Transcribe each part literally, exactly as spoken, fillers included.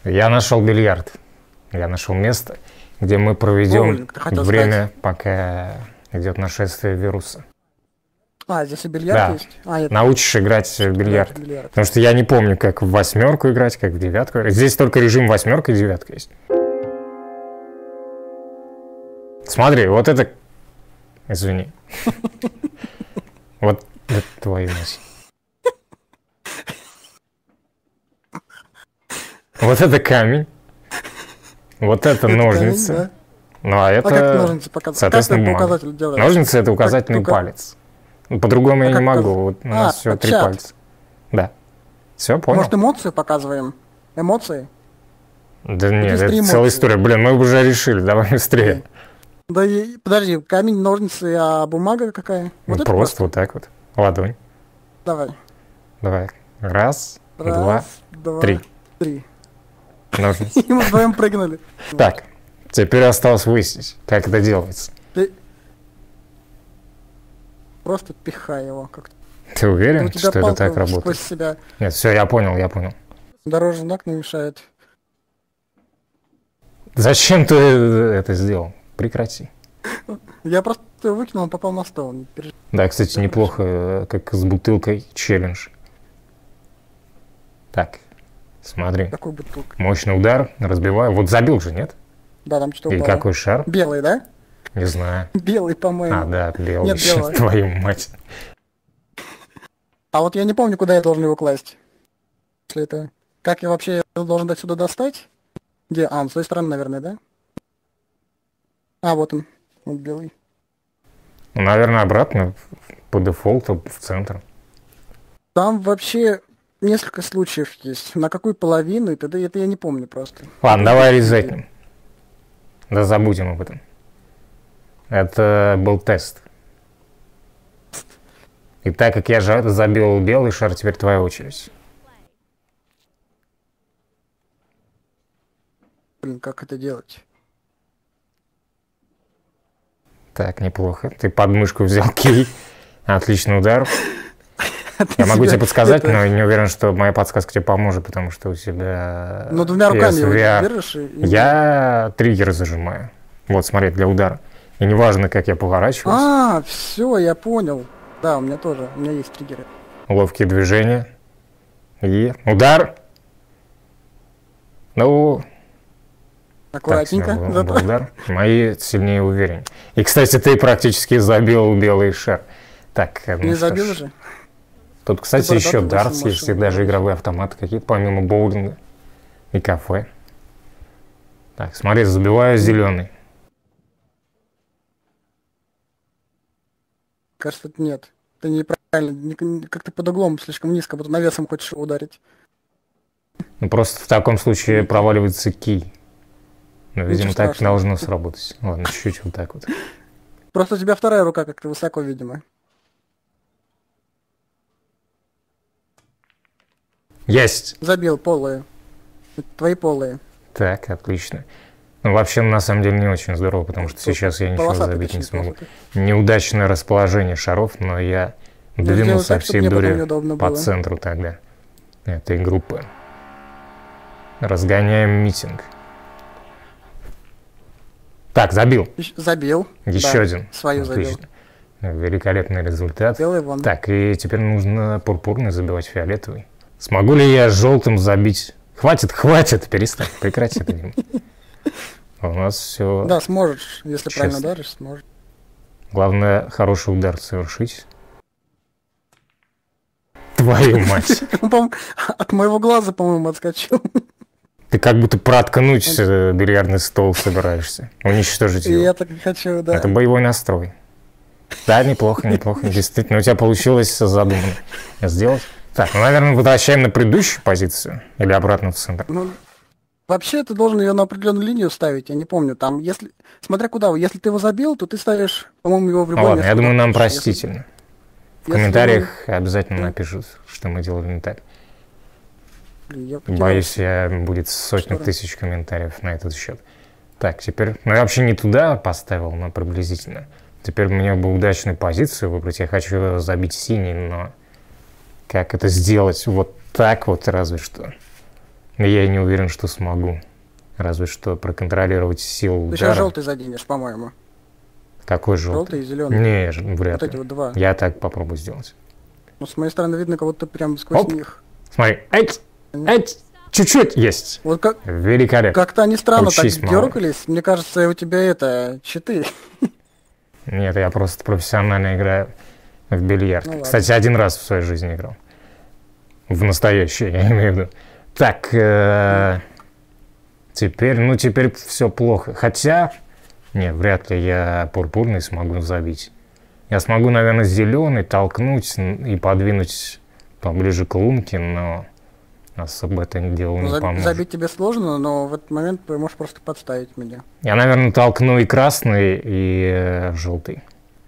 Я нашел бильярд. Я нашел место, где мы проведем Ой, время, пока идет нашествие вируса. А, здесь и бильярд Да. есть? А, нет. Научишь играть в бильярд. Да, бильярд. Потому что я не помню, как в восьмерку играть, как в девятку. Здесь только режим восьмерка и девятка есть. Смотри, вот это... Извини. Вот это твою мать. Вот это камень. Вот это ножницы. камень, Ну а А как это, ножницы показывают? соответственно, Как это по бумага. указателю делается? Ножницы — это указательный только- палец. Ну, По-другому А я не как могу. показ- Вот у А, нас всего три чат. пальца. Да. Все, понял? Может, эмоции показываем? Эмоции? Да нет, есть это три целая эмоции. история. Блин, мы уже решили, давай быстрее. Да и, подожди, камень, ножницы, а бумага какая? Ну, Вот это просто вот так вот. Ладонь. Давай. Давай. Раз, два, Раз, два, три. три. Ножницы. И мы вдвоем прыгнули. Так, теперь осталось выяснить, как это делается. Ты просто пихай его как-то. Ты уверен, У тебя что это палка так сквозь работает? себя. Нет, все, я понял, я понял. Дорожный знак не мешает. Зачем ты это сделал? Прекрати. Я просто выкинул, он попал на стол. Не переживай. Да, кстати, неплохо, э, как с бутылкой челлендж. Так, смотри. Какой бутылка? Мощный удар, разбиваю. Вот забил же, нет? Да, там что-то Или упало. какой шар? Белый, да? Не знаю. Белый, по-моему. А, да, белый. Нет, белый. Твою мать. А вот я не помню, куда я должен его класть. Если это... Как я вообще его должен отсюда достать? Где? А, с той стороны, наверное, да? А, вот он. Вот белый. Ну, наверное, обратно, по дефолту, в центр. Там вообще несколько случаев есть. На какую половину, и т.д. Это я не помню просто. Ладно, давай резетнем. Да забудем об этом. Это был тест. И так как я жа- забил белый шар, теперь твоя очередь. Блин, как это делать? Так, неплохо. Ты под мышку взял кей. Отличный удар. Я могу себя тебе подсказать, это- но не уверен, что моя подсказка тебе поможет, потому что у тебя... Ну, двумя руками его пи эс ви ар. держишь и... и- Я триггер зажимаю. Вот, смотри, для удара. И неважно, как я поворачиваюсь, А, все, я понял. Да, у меня тоже, у меня есть триггеры. ловкие движения. И удар. Ну, так, Аккуратненько. всё, был, зато. был удар. Мои сильнее уверен. И, кстати, ты практически забил белый шар. Так, ну Не что забил ж. уже? Тут, кстати, Ты еще бородатый дартс восемь есть, и машин, даже да. игровые автоматы какие-то, помимо боулинга и кафе. Так, смотри, забиваю зеленый. Кажется, нет. Ты неправильно, не- как ты под углом слишком низко, будто навесом хочешь его ударить. Ну, просто в таком случае проваливается кий. Ну, видимо, так страшного. должно сработать. Ладно, чуть-чуть вот так вот. Просто у тебя вторая рука как-то высоко, видимо. Есть! Забил полые. Это твои полые. Так, отлично. Ну, вообще, на самом деле, не очень здорово, потому что сейчас я ничего Полосатый, забить не точнее, смогу. полосатый. Неудачное расположение шаров, но я сделай двинул со так, чтоб всей мне потом дури неудобно по было. центру тогда этой группы. Разгоняем митинг. Так, забил. Ещё- Забил. Еще Да, один. Свою забил. Отлично. Великолепный результат. Белый вон. Так, и теперь нужно пурпурный забивать фиолетовый. Смогу ли я желтым забить? Хватит, хватит, перестань, прекрати это, Дима. У нас все. Да, сможешь. Если Честно. правильно ударишь, сможешь. Главное, хороший удар совершить. Твою мать. Он, по-моему, от моего глаза, по-моему, отскочил. Ты как будто проткнуть э, бильярдный стол собираешься. Уничтожить И его. я так и хочу, да. Это боевой настрой. Да, неплохо, неплохо. Действительно, у тебя получилось задумано сделать. Так, ну, наверное, возвращаем на предыдущую позицию. Или обратно в центр. Ну, вообще, ты должен ее на определенную линию ставить, я не помню. Там, если... Смотря куда, если ты его забил, то ты ставишь, по-моему, его в Ну любое ладно, место. я думаю, куда нам хочешь. Если- простительно. В если комментариях обязательно напишут, что мы делали не так. Блин, я потерялся. Боюсь, я будет сотни Что? тысяч комментариев на этот счет. Так, теперь... Ну, я вообще не туда поставил, но приблизительно. Теперь мне бы удачную позицию выбрать. Я хочу забить синий, но... Как это сделать? Вот так вот разве что. Я и не уверен, что смогу. Разве что проконтролировать силу Ты удара. сейчас желтый заденешь, по-моему. Какой желтый? Желтый и зеленый. Не, ж- вряд Вот ли. эти вот два. Я так попробую сделать. Ну, с моей стороны видно, как будто прям сквозь Оп. них. Смотри, эть, эть, чуть-чуть есть. Вот как, Великолепно. как-то они странно Учись, так мало. дергались. Мне кажется, у тебя это, читы. Нет, я просто профессионально играю в бильярд. Ну ладно. Кстати, один раз в своей жизни играл. В настоящее, я имею в виду. Так, э, теперь, ну теперь все плохо. Хотя, нет, вряд ли я пурпурный смогу забить. Я смогу, наверное, зеленый толкнуть и подвинуть поближе к лунке, но особо это дело не За- поможет. Забить тебе сложно, но в этот момент ты можешь просто подставить меня. Я, наверное, толкну и красный, и э, желтый.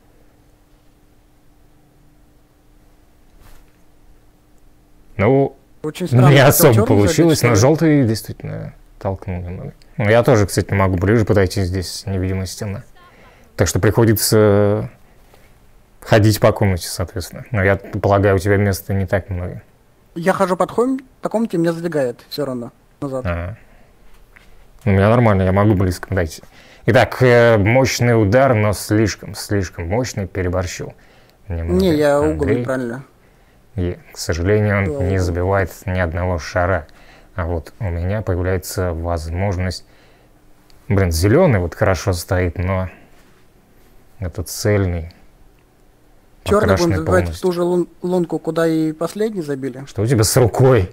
Ну, Очень странно. не хотел особо чёрный получилось, забить, но что ли? желтый действительно толкнул немного. Ну, я тоже, кстати, могу ближе подойти, здесь невидимая стена. Так что приходится ходить по комнате, соответственно. Но я полагаю, у тебя места не так много. Я хожу под хом, по комнате меня задвигает все равно назад. А. У меня нормально, я могу близко подойти. Итак, э, мощный удар, но слишком, слишком мощный, переборщил. Немного. Не, я угол Андрей. неправильно. И, к сожалению, он Да. не забивает ни одного шара. А вот у меня появляется возможность... Блин, зеленый вот хорошо стоит, но этот цельный, Черный будем покрашенный забивать в полностью. ту же лун- лунку, куда и последний забили. Что у тебя с рукой?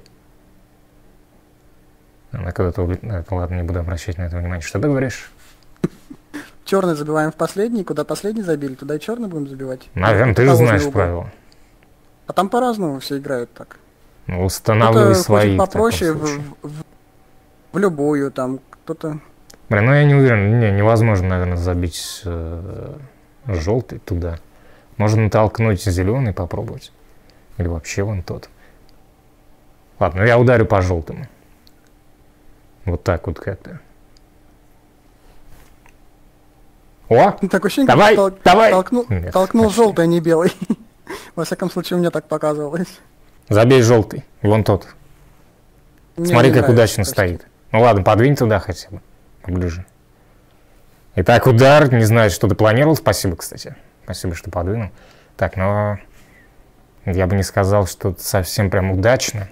Она куда-то улет... Это, ладно, не буду обращать на это внимание. Что ты говоришь? Черный забиваем в последний, куда последний забили, туда и черный будем забивать. Наверное, ты же Положенный знаешь угол. правила. А там по-разному все играют так. Ну, устанавливай Кто-то свои. хочет в таком попроще, в, случае. в- в любую там, кто-то... Блин, ну я не уверен. Не, невозможно, наверное, забить э, желтый туда. Можно натолкнуть зеленый, попробовать. Или вообще вон тот. Ладно, я ударю по желтому. Вот так вот как-то. О! Так ощущение, Давай, как тол- давай! толкнул, Нет, толкнул вообще. желтый, а не белый. Во всяком случае, у меня так показывалось. Забей желтый. Вон тот. Мне Смотри, не как нравится, удачно так что- стоит. Ну ладно, подвинь туда хотя бы. Поближе. Итак, удар. Не знаю, что ты планировал. Спасибо, кстати. Спасибо, что подвинул. Так, но я бы не сказал, что это совсем прям удачно.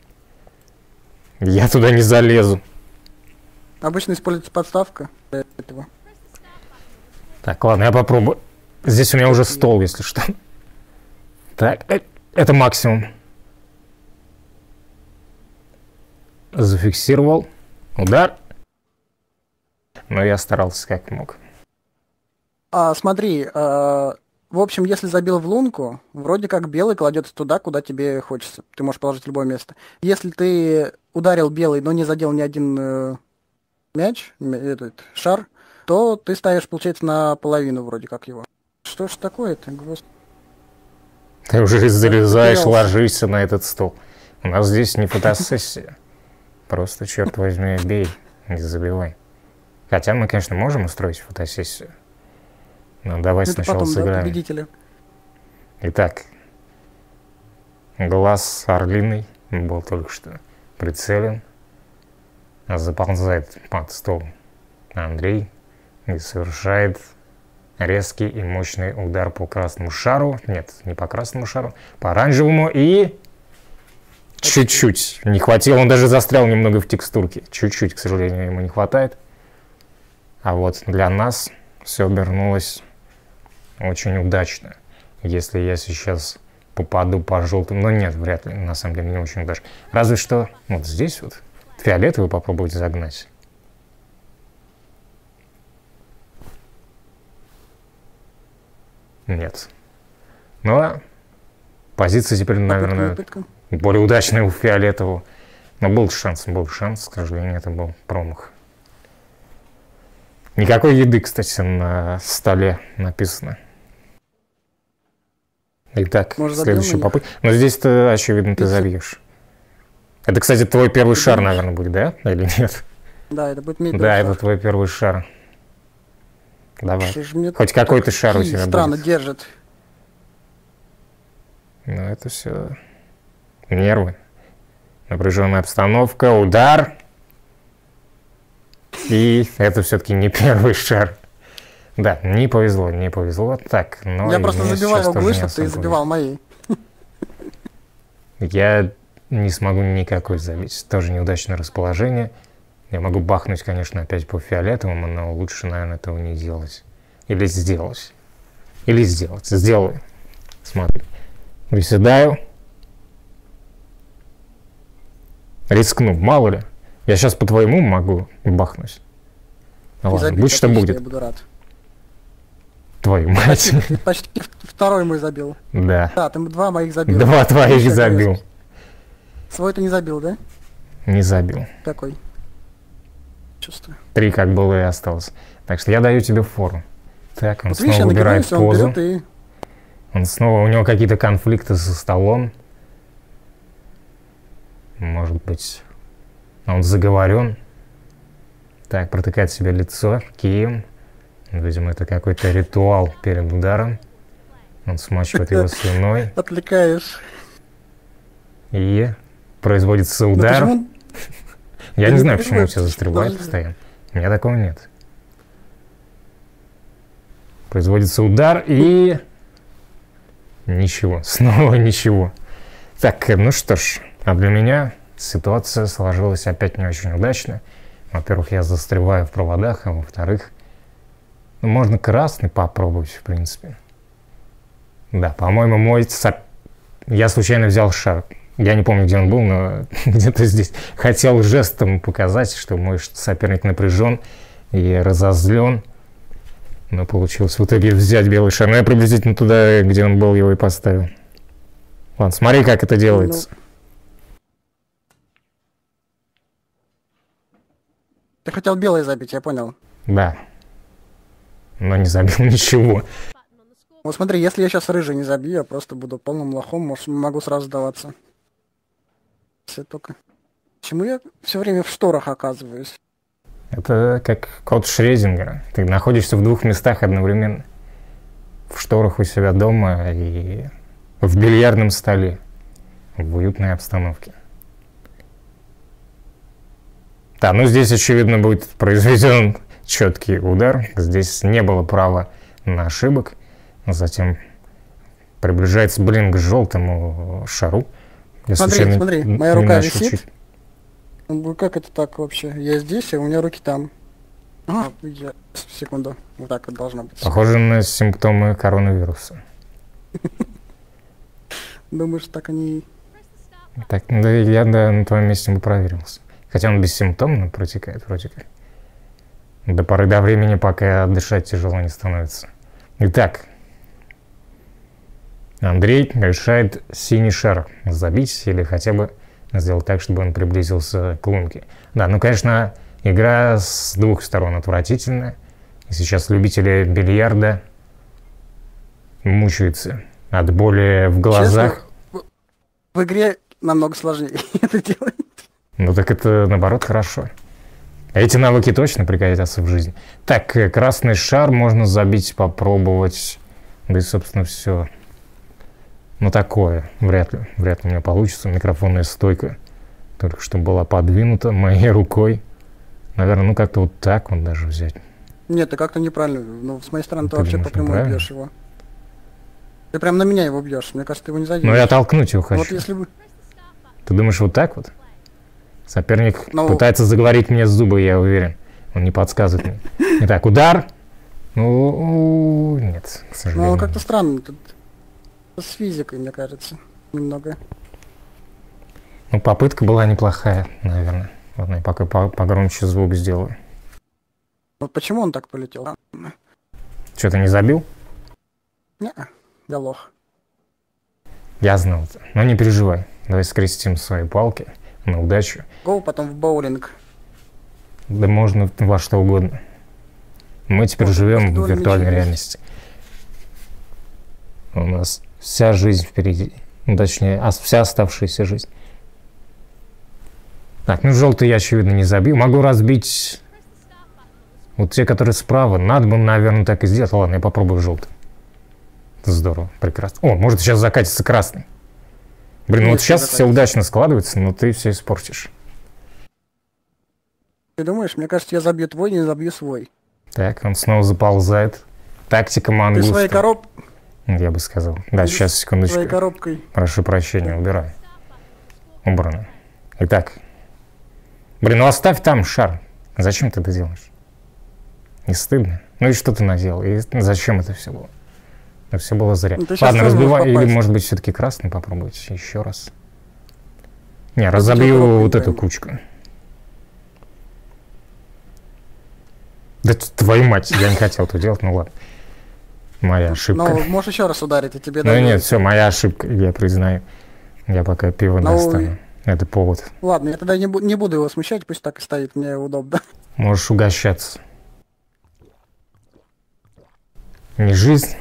Я туда не залезу. Обычно используется подставка для этого. Так, ладно, я попробую. Здесь у меня уже стол, если что. Так, э, это максимум. Зафиксировал. Удар. Но я старался как мог. А, смотри, а, в общем, если забил в лунку, вроде как белый кладется туда, куда тебе хочется. Ты можешь положить в любое место. Если ты ударил белый, но не задел ни один э, мяч, м- этот шар, то ты ставишь, получается, наполовину вроде как его. Что ж такое-то, господи? Ты уже залезаешь, потерялся. ложишься на этот стол. У нас здесь не фотосессия. Просто, черт возьми, бей, не забивай. Хотя мы, конечно, можем устроить фотосессию. Но давай Это сначала потом, да, сыграем. победителя. Итак, глаз орлиный был только что прицелен. Заползает под стол Андрей и совершает резкий и мощный удар по красному шару. Нет, не по красному шару, по оранжевому и... Чуть-чуть. Не хватило, он даже застрял немного в текстурке. Чуть-чуть, к сожалению, ему не хватает. А вот для нас все обернулось очень удачно. Если я сейчас попаду по желтым... Но нет, вряд ли, на самом деле не очень удачно. Разве что вот здесь вот фиолетовый попробовать загнать. Нет. Но позиция теперь, наверное, Попытка, попытка. более удачная у фиолетового. Но был шанс, был шанс, к сожалению, это был промах. Никакой еды, кстати, на столе написано. Итак, Может, забьем следующая на них? попытка. Но здесь-то, очевидно, ты Пицца. забьешь. Это, кстати, твой первый Ты шар, думаешь? наверное, будет, да? Или нет? Да, это будет медный Да, шар. это твой первый шар. Давай. Что ж мне Хоть какой-то шар у такие тебя странно будет. держит. Ну, это все нервы. Напряженная обстановка, удар. И это все-таки не первый шар. Да, не повезло, не повезло. Так, но Я просто забиваю углы, чтобы ты забивал мои. Я не смогу никакой забить. Тоже неудачное расположение. Я могу бахнуть, конечно, опять по фиолетовому, но лучше, наверное, этого не делать. Или сделать. Или сделать. Сделаю. Смотри. Приседаю. Рискну, мало ли. Я сейчас по твоему могу бахнуть. Ну, ладно, забить, будь что отлично, будет. Я буду рад. Твою мать. Почти, почти второй мой забил. Да. Да, ты два моих забил. Два твоих забил. Свой ты не забил, да? Не забил. Какой? Чувствую. Три как было и осталось. Так что я даю тебе фору. Так, он Вот снова видишь, выбирает он позу. берет и... Он снова, у него какие-то конфликты со столом. Может быть, он заговорен. Так, протыкает себе лицо кием. Видимо, это какой-то ритуал перед ударом. Он смачивает его слюной. Отвлекаешь. И производится удар. Ну, Я Ты не не знаю, почему понимаешь, все застревает подожди. постоянно. У меня такого нет. Производится удар и... Ничего. Снова ничего. Так, ну что ж. А для меня ситуация сложилась опять не очень удачно. Во-первых, я застреваю в проводах, а во-вторых... Ну, можно красный попробовать, в принципе. Да, по-моему, мой... Соп... Я случайно взял шар. Я не помню, где он был, но где-то здесь. Хотел жестом показать, что мой соперник напряжен и разозлен. Но получилось в итоге взять белый шар. Но я приблизительно туда, где он был, его и поставил. Ладно, смотри, как это делается. Ну, ты хотел белый забить, я понял. Да. Но не забил ничего. Вот смотри, если я сейчас рыжий не забью, я просто буду полным лохом, может, могу сразу сдаваться. Все только... Почему я все время в шторах оказываюсь? Это как код Шрёдингера. Ты находишься в двух местах одновременно. В шторах у себя дома и в бильярдном столе. В уютной обстановке. Да, ну здесь, очевидно, будет произведен четкий удар. Здесь не было права на ошибок. Затем приближается блин к желтому шару. Я Смотри, случайно смотри, не моя рука начал висит. чуть- Ну, как это так вообще? Я здесь, а у меня руки там. А, я... Секунду. Вот так вот должно быть. Похоже на симптомы коронавируса. Думаешь, так они... Так, да, я да, на твоем месте бы проверился. Хотя он бессимптомно протекает вроде как. До поры до времени, пока дышать тяжело не становится. Итак, Андрей решает синий шар забить или хотя бы сделать так, чтобы он приблизился к лунке. Да, ну, конечно, игра с двух сторон отвратительная. И сейчас любители бильярда мучаются от боли в глазах. Честно, в игре намного сложнее это делать. Ну так это, наоборот, хорошо. Эти навыки точно пригодятся в жизни. Так, э, красный шар можно забить, попробовать. Да и, собственно, все. Ну такое, вряд ли. Вряд ли у меня получится. Микрофонная стойка только что была подвинута моей рукой. Наверное, ну как-то вот так вот даже взять. Нет, ты как-то неправильно. Ну, с моей стороны, ты, Ты вообще думаешь, по прямой неправильно? бьешь его. Ты прям на меня его бьешь. Мне кажется, ты его не заденешь. Но я толкнуть его хочу. Вот если бы... Ты думаешь, вот так вот? Соперник Ну- пытается заговорить мне с зубы, я уверен. Он не подсказывает мне. Итак, удар. Ну, нет, к Ну, сожалению. как-то странно. Тут с физикой, мне кажется, немного. Ну, попытка была неплохая, наверное. Ладно, я пока по- погромче звук сделаю. Вот почему он так полетел? Что, ты не забил? Не, я лох. Я знал это. Но не переживай. Давай скрестим свои палки на удачу. Гоу, потом в боулинг. Да можно во что угодно. Мы теперь Ну, живем в доля виртуальной мечты. реальности. У нас вся жизнь впереди. Ну, точнее, а вся оставшаяся жизнь. Так, ну желтый я, очевидно, не забил. Могу разбить вот те, которые справа. Надо бы, наверное, так и сделать. Ладно, я попробую желтый. Здорово, прекрасно. О, может сейчас закатится красный. Блин, ну вот Если сейчас это все так. удачно складывается, но ты все испортишь. Ты думаешь, мне кажется, я забью твой, не забью свой. Так, он снова заползает. Тактика Ты своей мангуста. короб... Я бы сказал. Да, Ты сейчас, с секундочку. своей коробкой. Прошу прощения, убирай. Убрано. Итак. Блин, ну оставь там шар. Зачем ты это делаешь? Не стыдно? Ну и что ты наделал? И зачем это все было? Это все было зря. Ну, ты щас Ладно, тоже можешь разбивай. Или, попасть. может быть, все-таки красный попробовать еще раз. Не, тебя разобью коробка вот не эту поймет. кучку. Да т- твою мать, я не хотел это делать, ну ладно. Моя ошибка. Ну, можешь еще раз ударить, и тебе Ну дают. нет, все, моя ошибка, я признаю. Я пока пиво Ну, достану. Это повод. Ладно, я тогда не, бу- не буду его смущать, пусть так и стоит, мне удобно. Можешь угощаться. Не жизнь,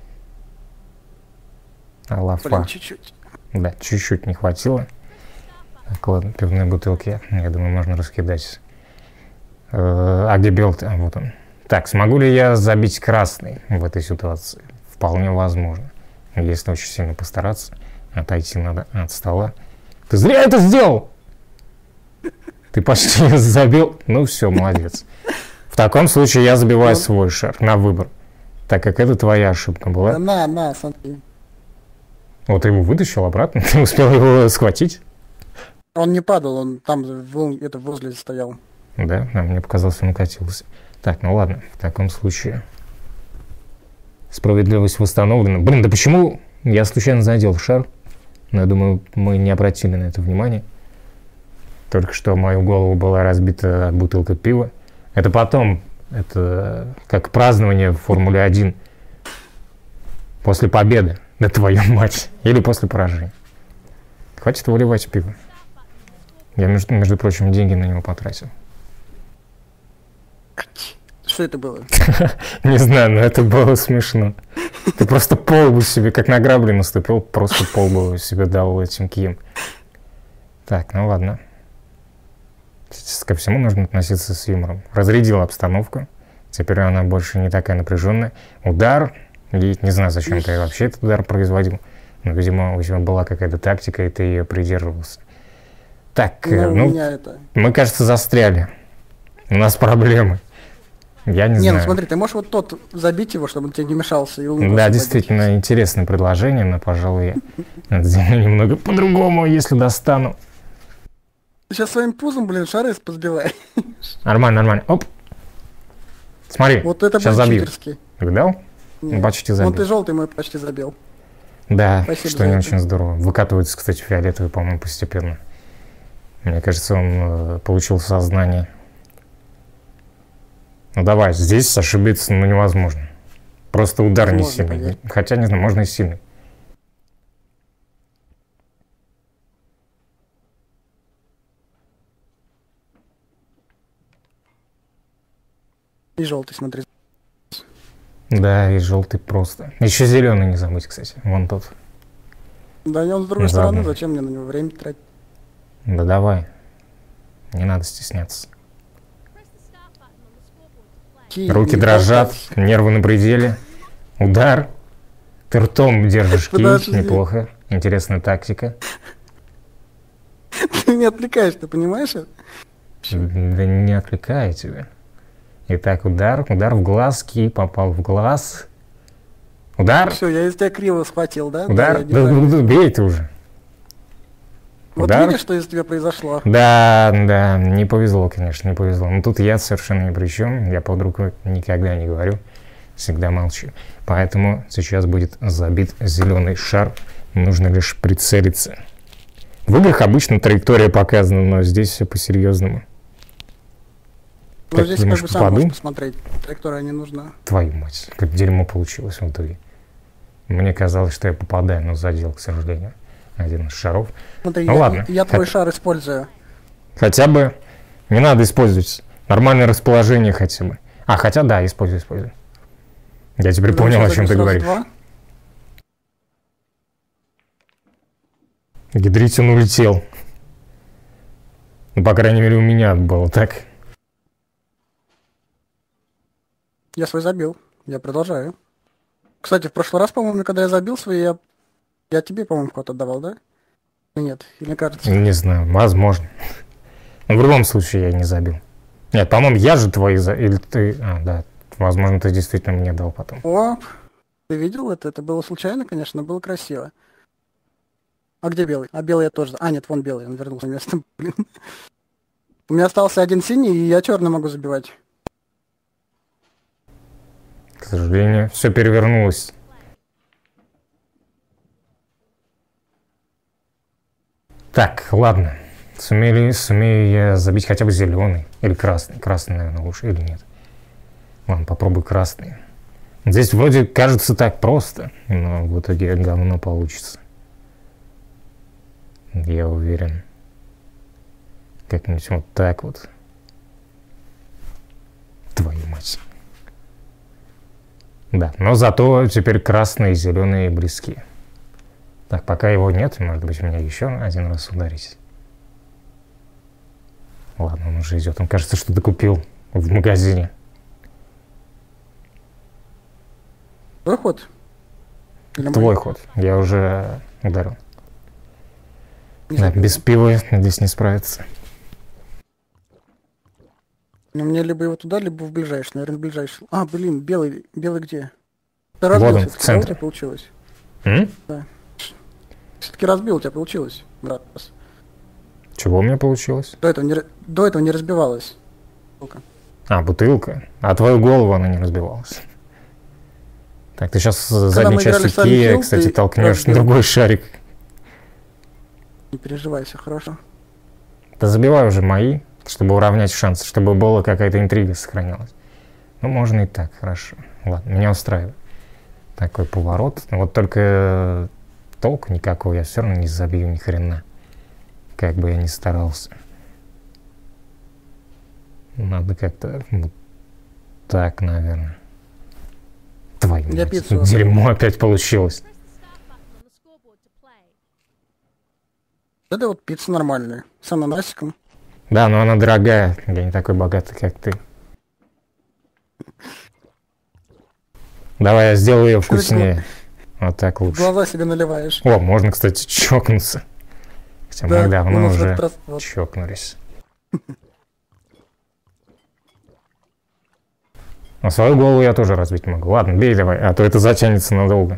а лафа. Блин, чуть-чуть. Да, чуть-чуть не хватило. Так, ладно, пивные бутылки, я думаю, можно раскидать. Э, А где белый-то? А, вот он. Так, смогу ли я забить красный в этой ситуации? Вполне возможно. Если очень сильно постараться, отойти надо от стола. Ты зря это сделал! Ты почти забил. Ну все, молодец. В таком случае я забиваю свой шар на выбор, так как это твоя ошибка была. На, на, смотри. Вот ты его вытащил обратно, ты успел его схватить? Он не падал, он там в- это возле стоял. Да, а мне показалось, он укатился. Так, ну ладно, в таком случае справедливость восстановлена. Блин, да почему я случайно задел шар? Но я думаю, мы не обратили на это внимания. Только что в мою голову была разбита бутылка пива. Это потом, это как празднование в Формуле один после победы. Да твою мать. Или после поражения. Хватит выливать пиво. Я, между, между прочим, деньги на него потратил. Что это было? Не знаю, но это было смешно. Ты просто полбу себе, как на грабли наступил, просто полбу себе дал этим кием. Так, ну ладно. Сейчас ко всему нужно относиться с юмором. Разрядил обстановку. Теперь она больше не такая напряженная. Удар. И не знаю, зачем ты вообще этот удар производил. Но, видимо, у тебя была какая-то тактика, и ты ее придерживался. Так, Ну, э, у ну, меня это... мы, кажется, застряли. У нас проблемы. Я не, Не, знаю. ну смотри, ты можешь вот тот забить его, чтобы он тебе не мешался. И лунку Да, освободить. действительно, интересное предложение, но, пожалуй, я это сделаю немного по-другому, если достану. Ты сейчас своим пузом, блин, шары позбивай. Нормально, нормально. Оп. Смотри, Вот это сейчас был забью. читерский. Видал? Нет. Почти Вон забил. ты желтый мой почти забил. Да, Спасибо что за не это. очень здорово. Выкатывается, кстати, фиолетовый, по-моему, постепенно. Мне кажется, он э, получил сознание. Ну давай, здесь ошибиться ну, невозможно. Просто удар не Возможно, сильный. поверь. Хотя, не знаю, можно и сильный. И желтый, смотри. Да, и желтый просто. Еще зеленый не забыть, кстати. Вон тот. Да не он с другой Заодно. стороны, зачем мне на него время тратить? Да давай. Не надо стесняться. Ки, Руки не дрожат, болтайся. нервы на пределе. Удар. Ты ртом держишь кий. Подожди. Неплохо. Интересная тактика. Ты меня отвлекаешь, ты понимаешь это? Да не отвлекаю тебя. Итак, удар. Удар в глаз. Кий попал в глаз. Удар. Все, я из тебя криво схватил, да? Удар. я не Да, знаю. да, да, бей ты уже. Вот удар. видишь, что из тебя произошло? Да, да, не повезло, конечно, не повезло. Но тут я совершенно ни при чем. Я под рукой никогда не говорю. Всегда молчу. Поэтому сейчас будет забит зеленый шар. Нужно лишь прицелиться. В играх обычно траектория показана, но здесь все по-серьезному. Ну, Как здесь думаешь, как бы сам попаду? можешь посмотреть. Траектория не нужна. Твою мать, как дерьмо получилось в итоге. Мне казалось, что я попадаю, но задел, к сожалению, один из шаров. Смотри, Ну я, ладно. я твой Хот- шар использую. Хотя бы не надо использовать нормальное расположение хотя бы. А, хотя да, используй, используй. Я теперь Потому понял, что о чем ты сразу говоришь. два. Гидрить он улетел. Ну, по крайней мере, у меня было так. Я свой забил. Я продолжаю. Кстати, в прошлый раз, по-моему, когда я забил свой, я, я тебе, по-моему, код отдавал, да? Нет, или кажется? Не знаю, возможно. В любом случае я не забил. Нет, по-моему, я же твои за... Или ты... А, да. Возможно, ты действительно мне дал потом. О, ты видел это? Это было случайно, конечно, но было красиво. А где белый? А белый я тоже... А, нет, вон белый, он вернулся на место. Блин. У меня остался один синий, и я черный могу забивать. К сожалению, все перевернулось. Так, ладно. Сумели, сумею я забить хотя бы зеленый. Или красный. Красный, наверное, лучше, или нет. Ладно, попробуй красный. Здесь вроде кажется так просто, но в итоге говно получится. Я уверен. Как-нибудь вот так вот. Твою мать. Да, но зато теперь красные и зеленые близки. Так, пока его нет, может быть, меня еще один раз ударить. Ладно, он уже идет. Он, кажется, что-то купил в магазине. Твой ход? Или Твой мой? ход. Я уже ударил. Не Да, забил, без да? пива здесь не справиться. Ну, мне либо его туда, либо в ближайший. Наверное, в ближайший. А, блин, белый. Белый где? Ты Вот разбил он, в все-таки, да, у центре. тебя получилось? М? Да. Все-таки разбил, у тебя получилось, брат. Чего у меня получилось? До этого не, ра- до этого не разбивалось. Сколько? А, бутылка. А твою голову она не разбивалась. Так, ты сейчас задней мы играли частью в Silent кия, Hill, кстати, ты толкнешь разбил. другой шарик. Не переживай, все хорошо. Да забивай уже мои, чтобы уравнять шансы, чтобы была какая-то интрига сохранялась. Ну, можно и так, хорошо. Ладно, меня устраивает. Такой поворот. Вот только толку никакого я все равно не забью ни хрена. Как бы я ни старался. Надо как-то вот так, наверное. Твою Я мать, пиццу дерьмо опять получилось. Это вот пицца нормальная. С ананасиком. Да, но она дорогая. Я не такой богатый, как ты. Давай я сделаю ее Что ты вкуснее. Вот так В лучше. глаза себе наливаешь. О, можно, кстати, чокнуться. Хотя Да, мы у давно нас в уже этот раз вот. чокнулись. А свою голову я тоже разбить могу. Ладно, бей давай, а то это затянется надолго.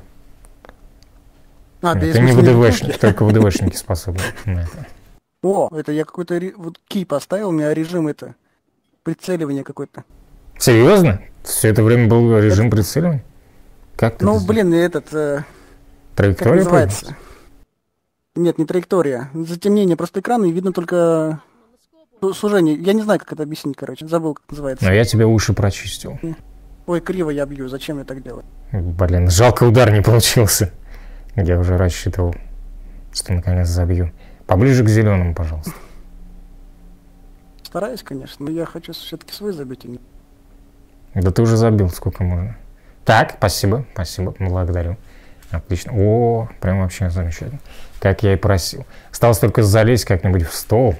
А, Нет, без ты не смысла ВДВшник, бутылки. только ВДВшники способны на это. О, это я какой-то ре- вот ки поставил, у меня режим это. Прицеливание какой-то. Серьезно? Все это время был режим прицеливания? Как ты Ну, это сделал? блин, этот, э, как Траектория называется? появилась? Нет, не траектория. Затемнение просто экрана, и видно только су- сужение. Я не знаю, как это объяснить, короче. Забыл, как называется. Но я тебе уши прочистил. Ой, криво я бью, зачем я так делаю? Блин, жалко, удар не получился. Я уже рассчитывал, что наконец забью. Поближе к зеленому, пожалуйста. Стараюсь, конечно, но я хочу все-таки свой забить. а не- Да ты уже забил, сколько можно. Так, спасибо, спасибо, благодарю. Отлично. О, прям вообще замечательно. Как я и просил. Осталось только залезть как-нибудь в стол,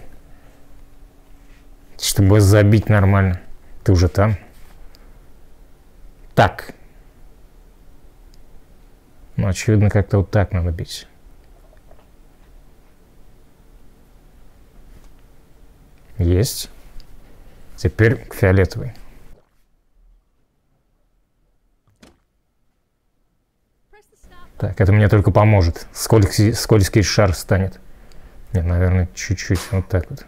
чтобы забить нормально. Ты уже там? Так. Ну, очевидно, как-то вот так надо бить. Есть. Теперь к фиолетовой. Так, это мне только поможет. Скользкий, скользкий шар станет. Нет, наверное, чуть-чуть. Вот так вот.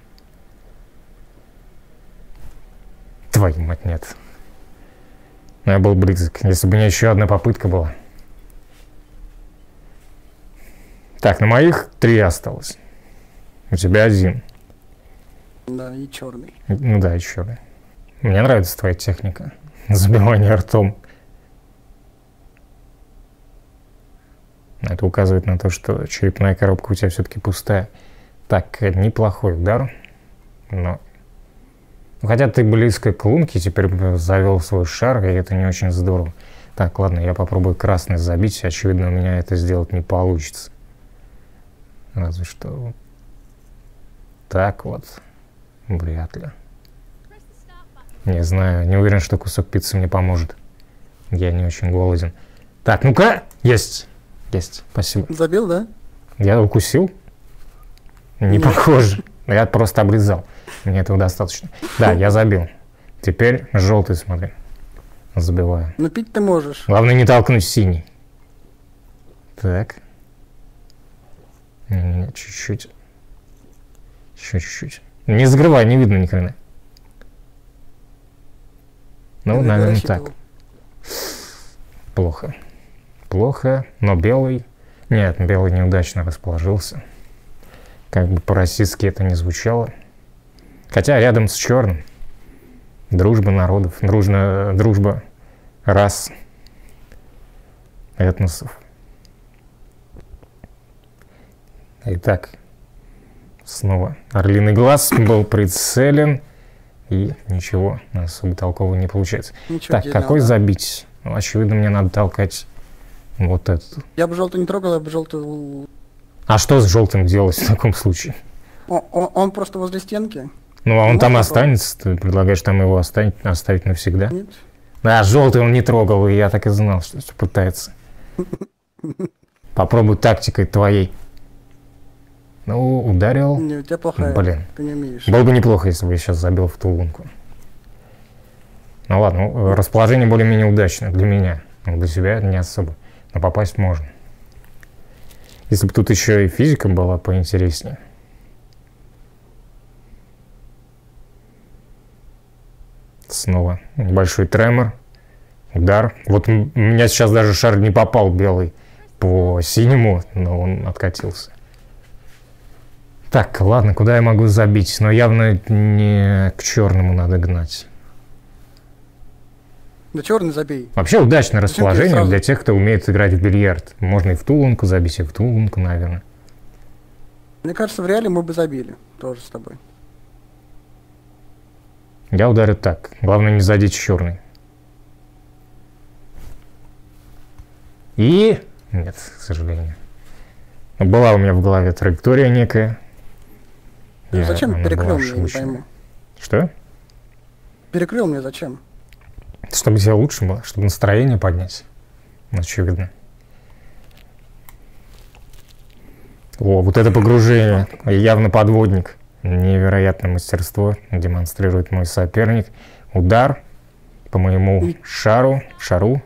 Твою мать, нет. Но я был близок. Если бы у меня еще одна попытка была. Так, на моих три осталось. У тебя один. Да, и черный. Ну да, еще один. Мне нравится твоя техника. Забивание ртом. Это указывает на то, что черепная коробка у тебя все-таки пустая. Так, неплохой удар. Но... Ну, хотя ты близко к лунке, теперь завел свой шар, и это не очень здорово. Так, ладно, я попробую красный забить. Очевидно, у меня это сделать не получится. Разве что вот так вот. Вряд ли. Не знаю, не уверен, что кусок пиццы мне поможет. Я не очень голоден. Так, ну-ка! Есть! Есть, спасибо. Забил, да? Я укусил? Не Нет. похоже. Я просто обрезал. Мне этого достаточно. Да, я забил. Теперь желтый, смотри. Забиваю. Ну пить ты можешь. Главное не толкнуть синий. Так. Не-не-не, чуть-чуть. Еще чуть-чуть. Не закрывай, не видно ни хрена. Ну, Я наверное, рассчитывал. так. Плохо. Плохо, но белый... Нет, белый неудачно расположился. Как бы по-российски это не звучало. Хотя рядом с черным. Дружба народов, дружна, дружба рас, этносов. Итак, снова орлиный глаз был прицелен, и ничего особо толкового не получается. Ничего Так, дельного, какой да. забить? Ну, очевидно, мне надо толкать вот этот. Я бы желтый не трогал, я бы желтый... А что с желтым делать в таком случае? Он, он- он просто возле стенки. Ну, а он Ну, там можно останется, ты предлагаешь там его оставить, оставить навсегда? Нет. А, желтый он не трогал, и я так и знал, что что пытается. Попробуй тактикой твоей. Ну, ударил. Не, у тебя плохая. Блин. Ты не умеешь. Было бы неплохо, если бы я сейчас забил в ту лунку. Ну ладно, ну, расположение более-менее удачное для меня. Но для себя не особо. Но попасть можно. Если бы тут еще и физика была поинтереснее. Снова небольшой тремор. Удар. Вот м- у меня сейчас даже шар не попал белый по синему, но он откатился. Так, ладно, куда я могу забить? Но явно не к черному надо гнать. Да черный забей. Вообще удачное Зачем ты расположение сразу- для тех, кто умеет играть в бильярд. Можно и в ту лунку забить, и в ту лунку, наверное. Мне кажется, в реале мы бы забили. Тоже с тобой. Я ударю так. Главное не задеть черный. И... Нет, к сожалению. Была у меня в голове траектория некая. Ты Я- зачем она перекрыл была мне, я не ошибочной. пойму. Что? Перекрыл мне зачем? Чтобы тебе лучше было, чтобы настроение поднять. Очевидно. О, вот это погружение. Явно подводник. Невероятное мастерство демонстрирует мой соперник. Удар по моему шару, шару.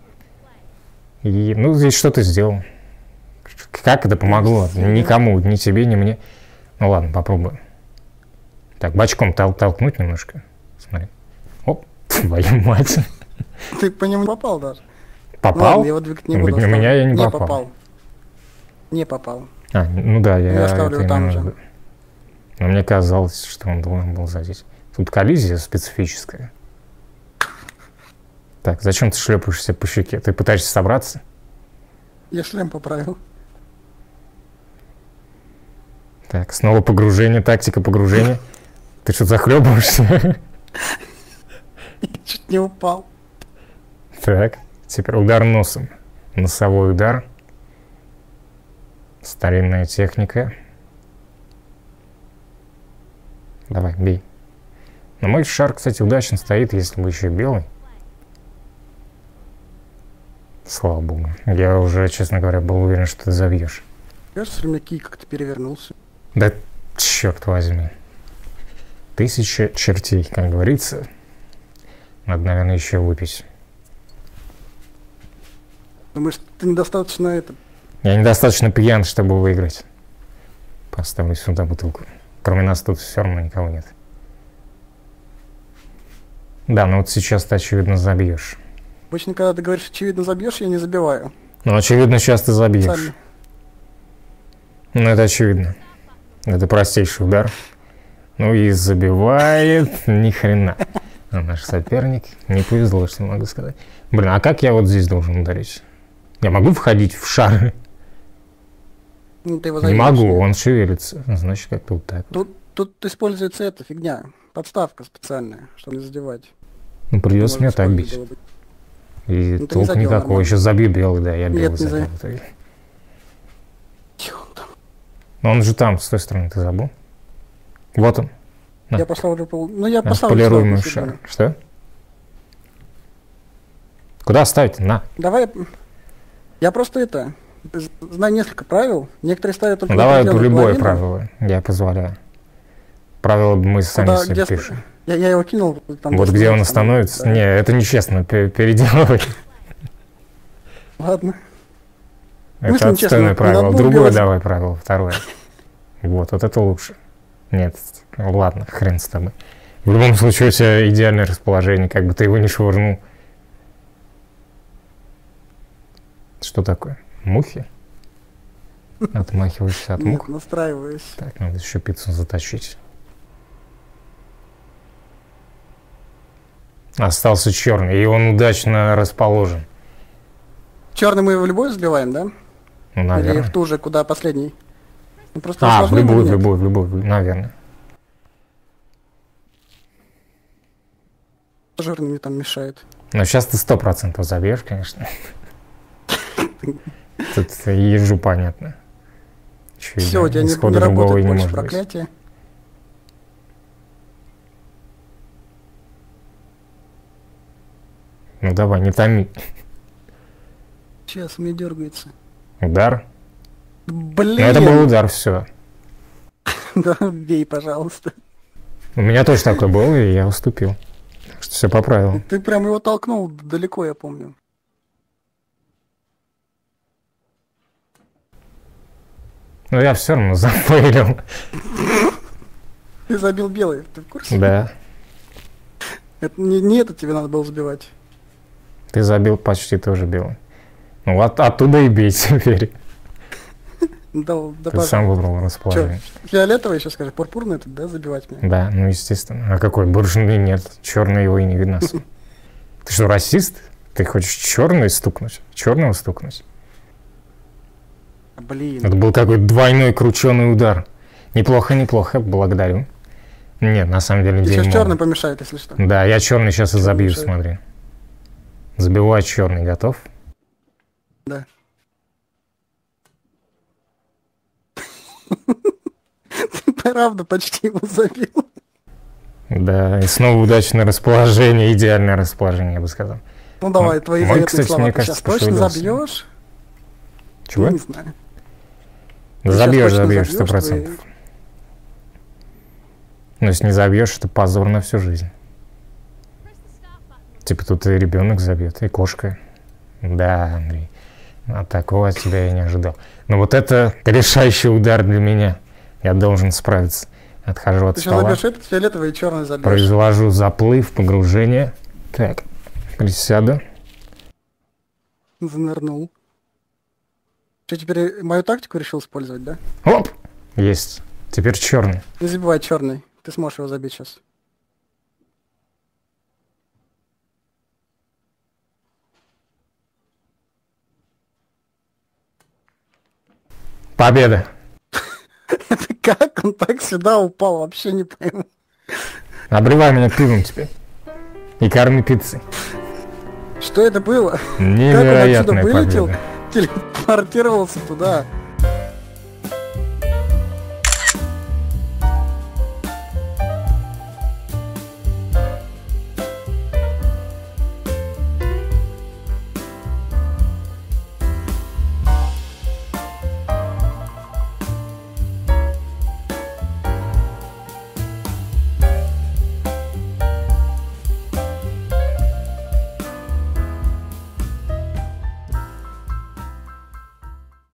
И, ну, здесь что ты сделал? Как это помогло? Никому, ни тебе, ни мне. Ну ладно, попробуем. Так, бочком тол- толкнуть немножко. Смотри. Оп, твою мать. Ты по нему попал даже. Ну Попал? ладно, я его двигать не Ну, буду. ведь на меня я не Не попал. попал. Не попал. А, ну да, я, Я оставлю это его там имел в же. виду. Но мне казалось, что он должен был задеть. Тут коллизия специфическая. Так, зачем ты шлепаешься по щеке? Ты пытаешься собраться? Я шлем поправил. Так, снова погружение, тактика погружения. Ты что, захлебываешься? Чуть не упал. Так, теперь удар носом. Носовой удар. Старинная техника. Давай, бей. Но мой шар, кстати, удачно стоит, если бы еще белый. Слава богу. Я уже, честно говоря, был уверен, что ты забьешь. Кажется, у меня кий как-то перевернулся. Да черт возьми. Тысяча чертей, как говорится. Надо, наверное, еще выпить. Думаешь, ты недостаточно это... Я недостаточно пьян, чтобы выиграть. Поставлю сюда бутылку. Кроме нас тут все равно никого нет. Да, ну вот сейчас ты, очевидно, забьешь. Обычно, когда ты говоришь, очевидно, забьешь, я не забиваю. Ну, очевидно, сейчас ты забьешь. Специально. Ну, это очевидно. Это простейший удар. Ну и забивает ни хрена. А наш соперник не повезло, что могу сказать. Блин, а как я вот здесь должен ударить? Я могу входить в шар? Ну, ты его Не забьешь. могу, он шевелится. Значит, как-то вот так. Тут, тут используется эта фигня. Подставка специальная, чтобы не задевать. Ну, придется Может, мне так использовать бить. было бы. И Ну, ты не толку задел никакого. нормально. Сейчас забью белый, да, я Нет, белый не забил. за- в итоге. Чё он там? Но он же там, с той стороны, ты забыл? Вот он. Да. Я поставлю пол... Ну, я Наш поставлю полируемый сразу, шар. если Что? Куда ставить? На. Давай... Я просто это... Знаю несколько правил. Некоторые ставят только... Ну, давай пределы любое половины. правило, я позволяю. Правило мы сами Куда- себе где- пишем. Я, я его кинул. Там Вот просто где он остановится, остановится. да. Не, это нечестно, пе- переделывай. Ладно. Это Мысли нечестно, отстойное не правило. надо было Другое делать. давай правило, второе. Вот, вот это лучше. Нет, ладно, хрен с тобой. В любом случае у тебя идеальное расположение, как бы ты его не швырнул. Что такое? Мухи? Отмахиваешься от Нет, мух? настраиваюсь. Так, надо еще пиццу заточить. Остался черный, и он удачно расположен. Черный мы в любой забиваем, да? Ну, Или наверное. в ту же, куда последний? Ну, просто А, в усложним любую, или в нет? любую, в любую, в- наверное. Жирный мне там мешает. Но сейчас ты сто процентов забьешь, конечно. Тут ежу понятно. Чё, Все, у тебя не, исхода не другого работает и не больше может быть. проклятие. Ну давай, не томи. Сейчас, мне дергается. Удар. Блин! Ну это был удар, все. Да, бей, пожалуйста. У меня тоже такой был, и я уступил. Так что все по правилам. Ты прям его толкнул далеко, я помню. Но я все равно зафейлил. Ты забил белый, ты в курсе? Да. Это не, не это тебе надо было забивать. Ты забил почти тоже белый. Ну вот оттуда и бей теперь. Да, да, Ты сам выбрал расположение. Че, фиолетовый еще скажи, пурпурный этот, да, забивать мне? Да, ну естественно. А какой? Буржуны нет. Черный его и не видно. особо. Ты что, расист? Ты хочешь черный стукнуть? Черного стукнуть? Блин. Это был такой двойной крученый удар. Неплохо, неплохо, благодарю. Нет, на самом деле Ты сейчас дерьмо. черный помешает, если что. Да, я черный сейчас и Чёрный забью, мешает. смотри. Забиваю черный, готов? Да. Ты правда почти его забил. Да, и снова удачное расположение, идеальное расположение, я бы сказал. Ну давай, М- твои мой, заветные кстати, слова. мне Ты кажется, сейчас точно пошевелился. забьешь? Чего? Я не знаю. Да Ты сейчас забьешь, точно забьешь, сто забьешь, процентов. твои- Но если не забьешь, это позор на всю жизнь. Типа тут и ребенок забьет, и кошка. Да, Андрей. А такого от тебя я не ожидал. Но вот это решающий удар для меня. Я должен справиться. Отхожу от Ты сейчас стола. забьешь этот, фиолетовый и черный забьешь. Произвожу заплыв, погружение. Так, присяду. Занырнул. Что, теперь мою тактику решил использовать, да? Оп! Есть. Теперь черный. Не забивай черный. Ты сможешь его забить сейчас. Победа. Это как он так сюда упал? Вообще не пойму. Обрывай меня пивом теперь. И корми пиццей. Что это было? Как он отсюда Невероятная вылетел? победа. Телепортировался туда.